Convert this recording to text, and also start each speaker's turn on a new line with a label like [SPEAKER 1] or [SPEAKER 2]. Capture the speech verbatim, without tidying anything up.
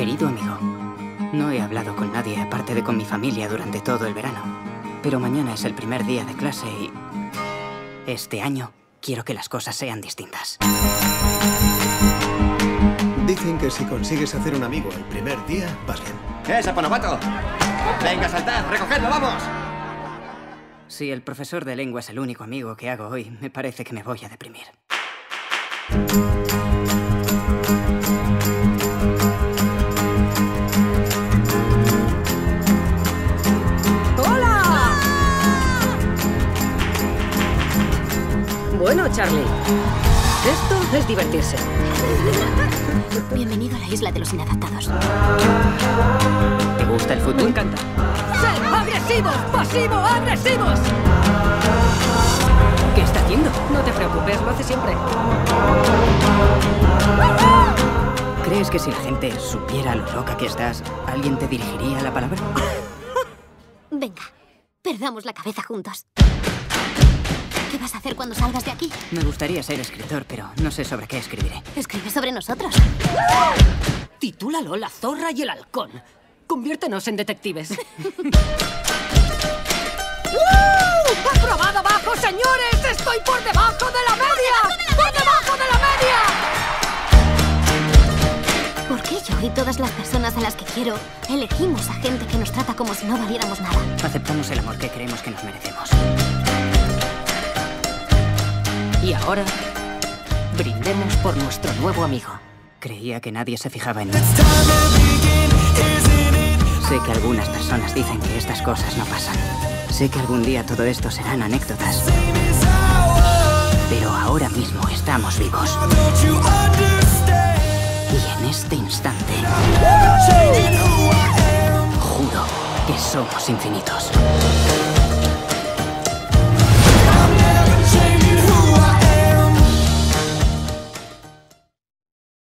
[SPEAKER 1] Querido amigo, no he hablado con nadie aparte de con mi familia durante todo el verano. Pero mañana es el primer día de clase y... este año quiero que las cosas sean distintas.
[SPEAKER 2] Dicen que si consigues hacer un amigo el primer día, vas bien.
[SPEAKER 3] ¡Eh, saponopato! ¡Venga, saltad! ¡Recogedlo, vamos!
[SPEAKER 1] Si el profesor de lengua es el único amigo que hago hoy, me parece que me voy a deprimir.
[SPEAKER 4] Bueno, Charlie, esto es divertirse.
[SPEAKER 5] Bienvenido a la isla de los inadaptados.
[SPEAKER 1] ¿Te gusta el fútbol?
[SPEAKER 4] Me encanta. ¡Ser agresivos! ¡Pasivo! ¡Agresivos!
[SPEAKER 1] ¿Qué está haciendo?
[SPEAKER 4] No te preocupes, lo hace siempre.
[SPEAKER 1] ¿Crees que si la gente supiera lo loca que estás, alguien te dirigiría la palabra?
[SPEAKER 5] Venga, perdamos la cabeza juntos. ¿Qué vas a hacer cuando salgas de aquí?
[SPEAKER 1] Me gustaría ser escritor, pero no sé sobre qué escribiré.
[SPEAKER 5] Escribe sobre nosotros.
[SPEAKER 4] Titúlalo La zorra y el halcón. Conviértenos en detectives. ¡Uh! ¡Aprobado abajo, señores! ¡Estoy por debajo de la media! ¡Por debajo de la media!
[SPEAKER 5] ¿Por qué yo y todas las personas a las que quiero elegimos a gente que nos trata como si no valiéramos nada?
[SPEAKER 1] Aceptamos el amor que creemos que nos merecemos.
[SPEAKER 4] Y ahora, brindemos por nuestro nuevo amigo.
[SPEAKER 1] Creía que nadie se fijaba en mí. Sé que algunas personas dicen que estas cosas no pasan. Sé que algún día todo esto serán anécdotas. Pero ahora mismo estamos vivos. Y en este instante, juro que somos infinitos.